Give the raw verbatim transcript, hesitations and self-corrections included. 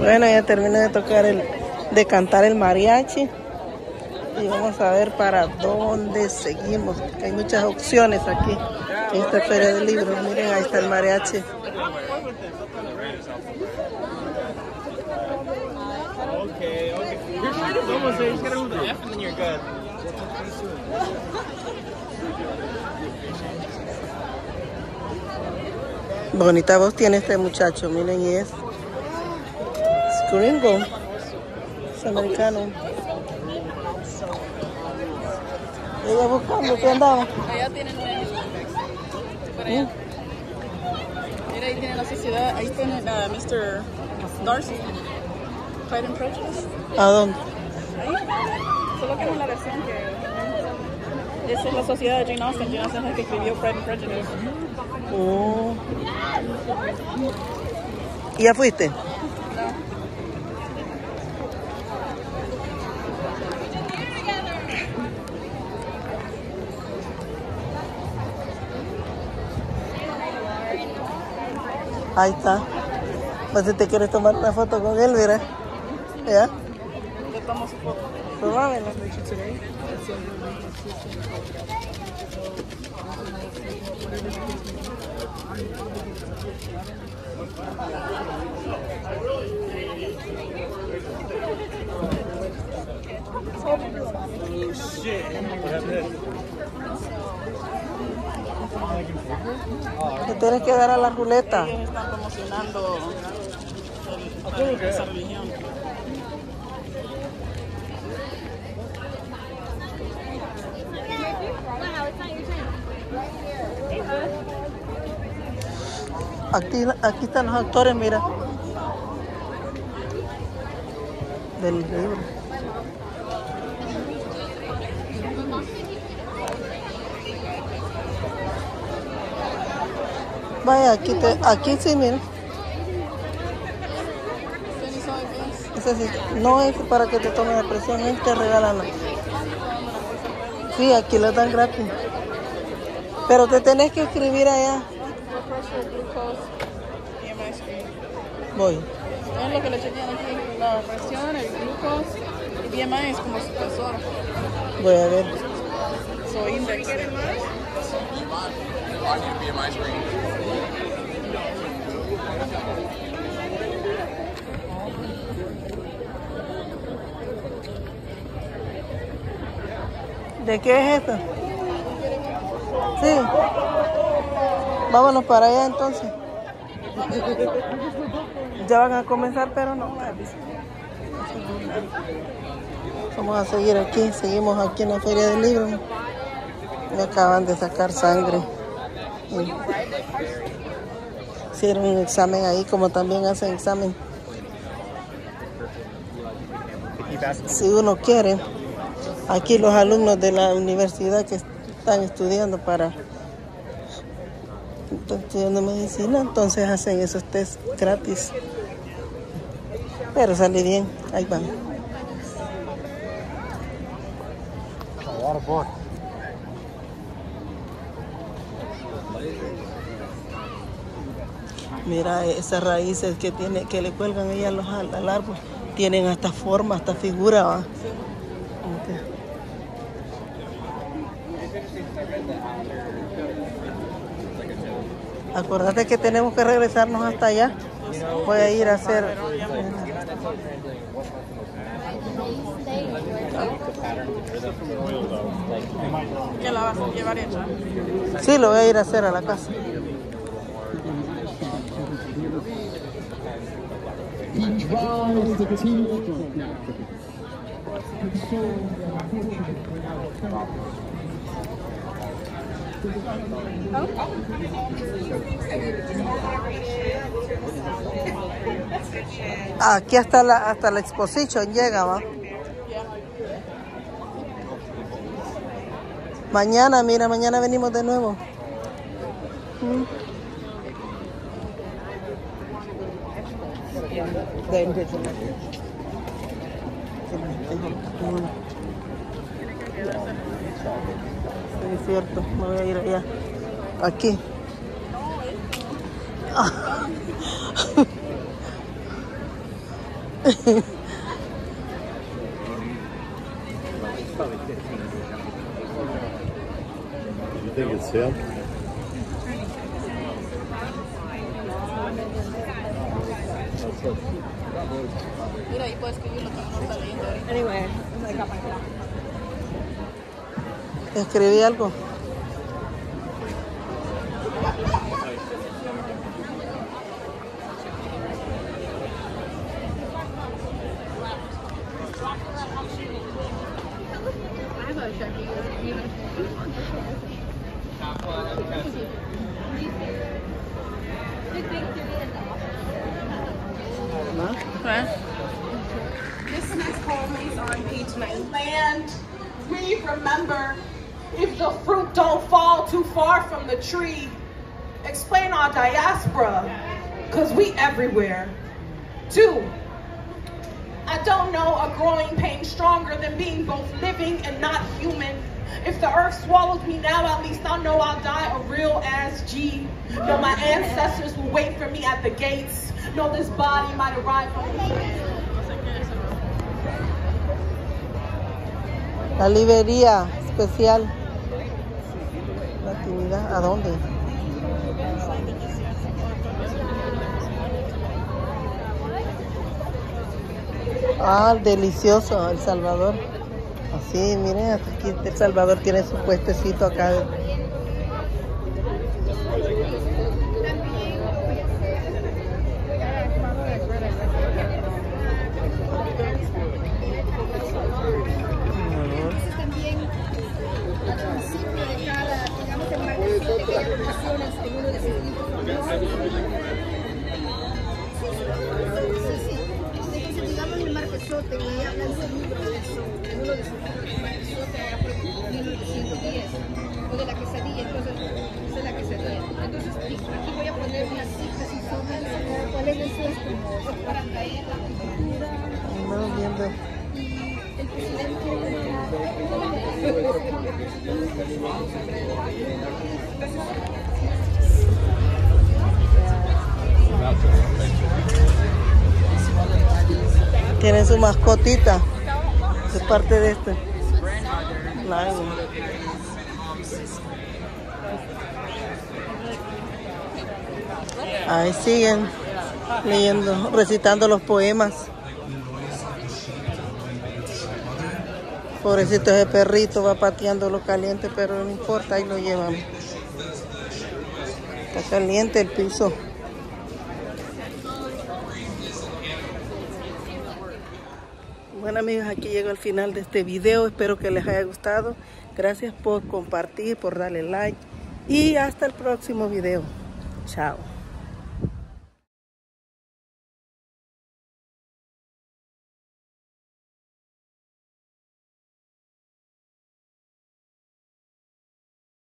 Bueno, ya terminé de tocar el, de cantar el mariachi. Y vamos a ver para dónde seguimos. Hay muchas opciones aquí en esta feria de libros. Miren, ahí está el mariachi. Bonita voz tiene este muchacho, miren, y es, es gringo, es americano. Ella buscando, ¿qué andaba? Allá tienen para allá. Mira, ahí tienen la sociedad, ahí tienen a mister Darcy, Pride and Prejudice. ¿A dónde? Ahí, solo que no es la versión que... Esa es la sociedad de Jane Austen. Jane Austen es la que escribió Pride and Prejudice. Oh. ¿Y ya fuiste? No. Ahí está. Pues si te quieres tomar una foto con él, mira. ¿Ya? Le tomo su foto. Tomámela. Te tienes que dar a la ruleta. Ellos están promocionando el, esa religión. Aquí, aquí están los actores, mira. Del libro. Vaya, aquí, te, aquí sí, mira. Ese sí, no es para que te tomes la presión, es te regalan. Sí, aquí lo dan gratis. Pero te tenés que escribir allá. Voy. Es lo que le chequean aquí, la presión, el glucose, el B M I es como su tesoro. Voy a ver. Su index. ¿De qué es esto? Sí. Vámonos para allá entonces. Ya van a comenzar, pero no. Vamos a seguir aquí. Seguimos aquí en la feria del libro. Me acaban de sacar sangre. Hicieron un examen ahí, como también hacen examen. Si uno quiere, aquí los alumnos de la universidad que están estudiando para están estudiando medicina, entonces hacen esos test gratis. Pero sale bien, ahí van. Mira esas raíces que tiene, que le cuelgan ellas los, al árbol, tienen hasta forma, hasta figura, ¿va? Okay. Acordate que tenemos que regresarnos hasta allá. Voy a ir a hacer. ¿Qué la vas a llevar hecha? Sí, lo voy a ir a hacer a la casa. Aquí hasta la hasta la exposición llega, ¿va? Mañana, mira, mañana venimos de nuevo. Mm. Sí, es cierto, me voy a ir allá. Aquí. You think it's him? Mira, ahí puedes escribir lo que uno está leyendo ahorita. Anyway, I got my block. Escribí algo. This next poem is on page nine. Land, we remember if the fruit don't fall too far from the tree. Explain our diaspora, cause we everywhere. Two, I don't know a growing pain stronger than being both living and not human. If the earth swallows me now, at least I know I'll die a real ass G. No, my ancestors will wait for me at the gates. No, this body might arrive from La librería especial. Natividad, ¿a dónde? Ah, delicioso, El Salvador. Así, miren, aquí El Salvador tiene su puestecito acá. Marquesote, y habla en ese libro de eso, en uno de sus libros, Marquesote, allá por mil novecientos diez, o de la quesadilla, entonces, esa es la quesadilla. Entonces, aquí voy a poner unas cifras y son, ¿cuál es eso? Es como, para traer la cultura. No, viendo. El presidente Tiene su mascotita. Es parte de este. Lion. Ahí siguen leyendo, recitando los poemas. Pobrecito ese perrito, va pateando lo caliente, pero no importa, ahí lo llevamos. Está caliente el piso. Bueno amigos, aquí llego al final de este video. Espero que les haya gustado. Gracias por compartir, por darle like. Y hasta el próximo video. Chao.